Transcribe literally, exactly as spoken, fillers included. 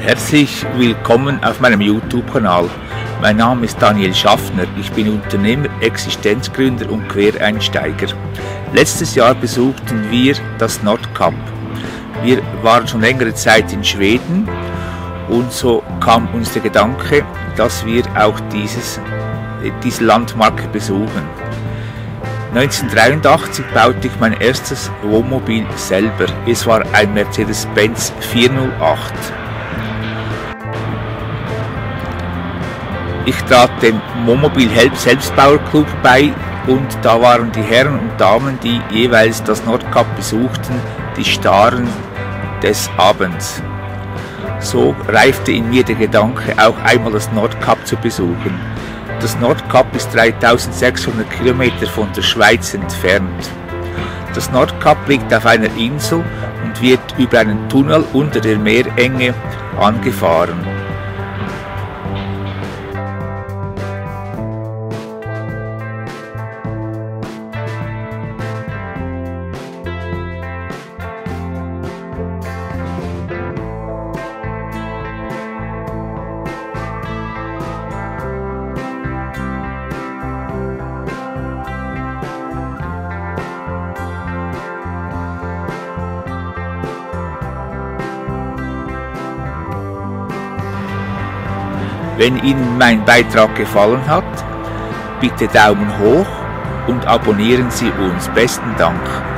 Herzlich willkommen auf meinem YouTube-Kanal. Mein Name ist Daniel Schaffner, ich bin Unternehmer, Existenzgründer und Quereinsteiger. Letztes Jahr besuchten wir das Nordkap. Wir waren schon längere Zeit in Schweden und so kam uns der Gedanke, dass wir auch dieses, diese Landmarke besuchen. neunzehnhundertdreiundachtzig baute ich mein erstes Wohnmobil selber. Es war ein Mercedes-Benz vierhundertacht. Ich trat dem Wohnmobil Selbstbauerclub bei und da waren die Herren und Damen, die jeweils das Nordkap besuchten, die Staren des Abends. So reifte in mir der Gedanke, auch einmal das Nordkap zu besuchen. Das Nordkap ist dreitausendsechshundert Kilometer von der Schweiz entfernt. Das Nordkap liegt auf einer Insel und wird über einen Tunnel unter der Meerenge angefahren. Wenn Ihnen mein Beitrag gefallen hat, bitte Daumen hoch und abonnieren Sie uns. Besten Dank.